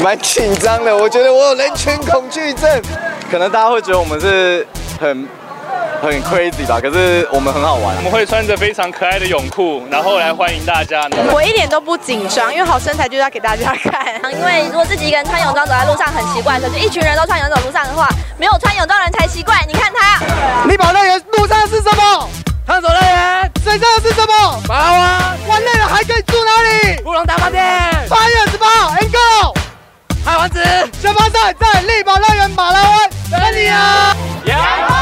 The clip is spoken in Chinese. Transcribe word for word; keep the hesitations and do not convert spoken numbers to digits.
蛮紧张的，我觉得我有人群恐惧症。可能大家会觉得我们是很很 crazy 吧，可是我们很好玩。 我们会穿着非常可爱的泳裤，然后来欢迎大家。 我一点都不紧张，因为好身材就是要给大家看。 因为如果自己一个人穿泳装走在路上很奇怪，可是一群人都穿泳装走路上的话，没有穿泳装的人才奇怪。你看他， 力宝乐园路上是什么？探索乐园。水上是什么？马拉湾。玩累了还可以住哪里？乌龙大饭店。八月十八号 ，Angle。海王子。小巴赛在力宝乐园马拉湾等你啊！